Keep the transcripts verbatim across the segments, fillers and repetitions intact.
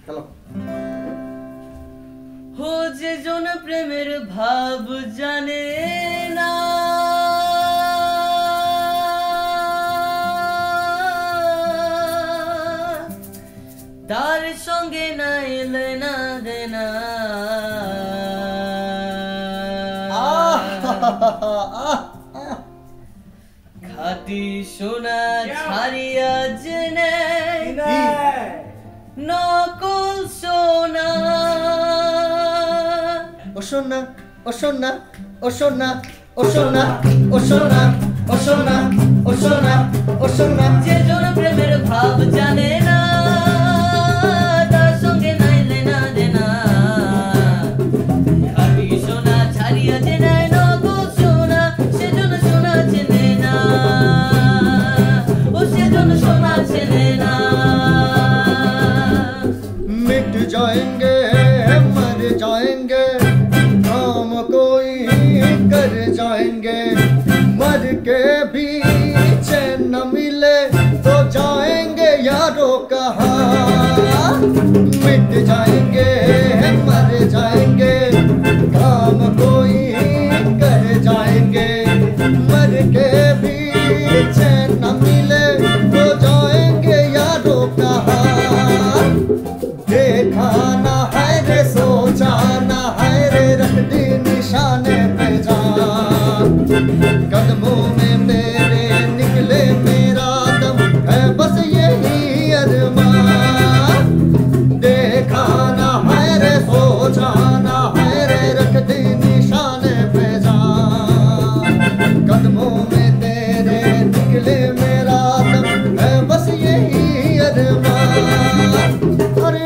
চলো। हो जे জন প্রেমের ভাব জানে না, তার সঙ্গে নাই লেনা দেনা। খাঁটি সোনা ছাড়িয়া জেনে নকল সোনা। ও সোনা ও সোনা ও সোনা ও সোনা ও সোনা ও সোনা ও সোনা ও সোনা। যে জন প্রেমের ভাব জানে না, তার সঙ্গে নাই লেনা দেনা। খাঁটি সোনা ছাড়িয়া জেনে নকল সোনা, সেজন সোনা চেনে না, ও সেজন সোনা চেনে না। मिट जाएंगे मर जाएंगे हम कोई कर जाएंगे, मर के भी चैन न मिले तो जाएंगे यारों कहाँ। मिट जाएंगे मर जाएंगे हम कोई कर जाएंगे, मर के भी चैन न मिले तो जाएंगे यारों कहाँ। देखा ना है रे सोचा ना है रे रख दी निशाने पे जान, कदमों में मेरे निकले मेरा दम है बस यही अरमान। देखा ना है रे सोचा ना है रे रख दी निशाने पे जान, कदमों में तेरे निकले मेरा दम है बस यही अरमान। अरे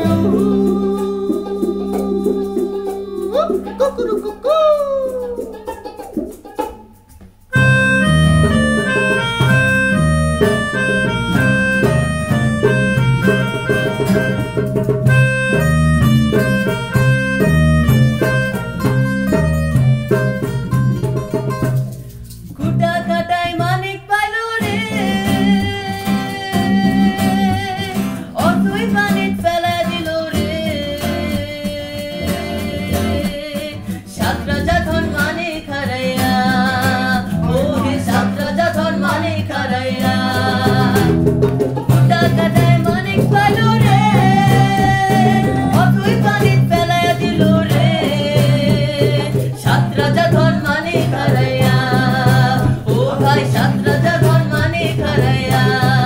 कुकुरुकुकु। কুটা কাটায় মানিক পাইল রে, অথই পানিত ফেলা দিল রে। সাত রাজা ধন মানে খারাইয়া, ও হে সাত রাজা ধন মানে খারাইয়া। কুটা কাটায় মানিক পাইল রে, অথই পানিত ফেলা দিল রে। সাত রাজা ধন মানে খারাইয়া, ও ভাই সাত রাজা ধন মানে খারাইয়া।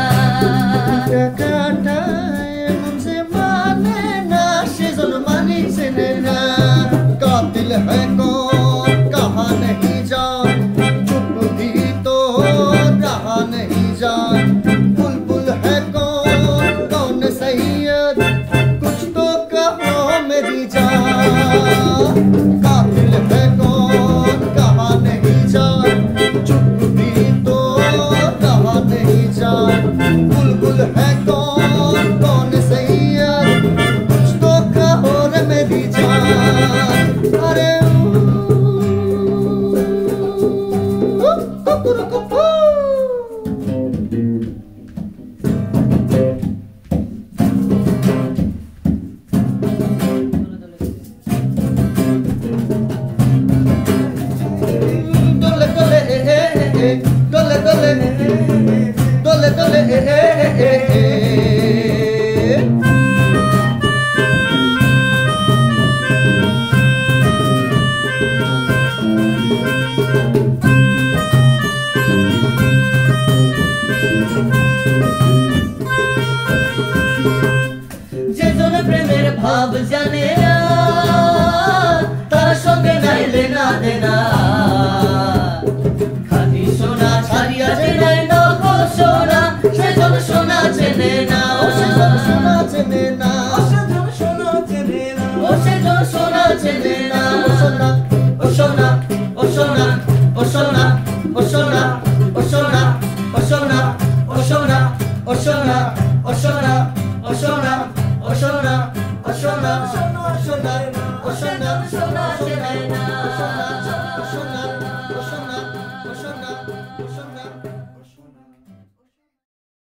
मुझसे माने ना शिजुल मानी सिने ना, कातिल है कौन कहा नहीं जान, चुप भी तो रहा नहीं जान। बुलबुल है कौन कौन सैयद कुछ तो कहो मेरी जान, कातिल है कौन कहा नहीं जान, चुप भी तो रहा नहीं जान। बुलबुल है कौन कौन सैयद कुछ तो कहो रे मेरी जान। अरे कुकुरुकुकु। Dole dole eh eh eh, dole dole dole dole eh eh eh eh। যে জন প্রেমের ভাব জানে না, তার সঙ্গে নাই লেনা দেনা। খাঁটি সোনা ছাড়িয়া জেনে নকল সোনা, সেজন সোনা চেনে না, ও সেজন সোনা চেনে না, ও সেজন সোনা চেনে না, ও সেজন সোনা চেনে না। ও সোনা ও সোনা ও সোনা ও সোনা ও সোনা ও সোনা ও সোনা ও সোনা ও সোনা ও সোনা ও সোনা ও সোনা ও সোনা ও সোনা ও সোনা ও সোনা ও সোনা।